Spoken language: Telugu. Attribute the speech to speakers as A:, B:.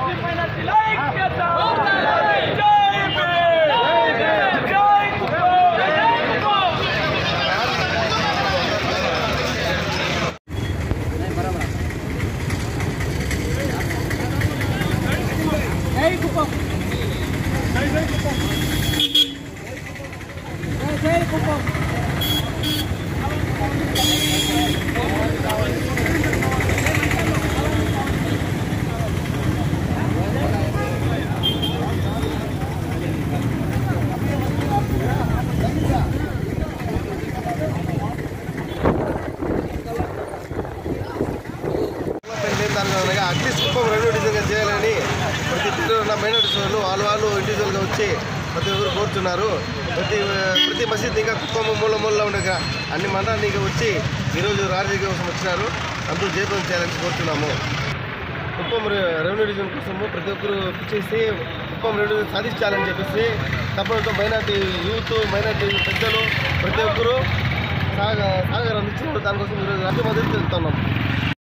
A: అట్లీస్ట్ కుప్పం రెవెన్యూ డివిజన్గా చేయాలని ప్రతి ఉన్న మైనారిటీ సోదరులు వాళ్ళు ఇండివిజువల్గా వచ్చి ప్రతి ఒక్కరు కోరుతున్నారు. ప్రతి మసీద్ ఇంకా కుప్పం మూలలో ఉండే అన్ని మండలాన్ని వచ్చి ఈరోజు రాజకీయ కోసం వచ్చినారు. అందరూ జయప్రదం చేయాలని కోరుతున్నాము. కుప్పం రెవెన్యూ డివిజన్ కోసము ప్రతి ఒక్కరు చేసి కుప్పం రెవెన్యూ సాధించాలని చెప్పేసి తప్పనితో మైనార్టీ యూత్ మైనార్టీ పెద్దలు ప్రతి ఒక్కరు సహకారం ఇచ్చినప్పుడు దానికోసం ఈరోజు రాజ్య మద్దతు తెలుపుతున్నాం.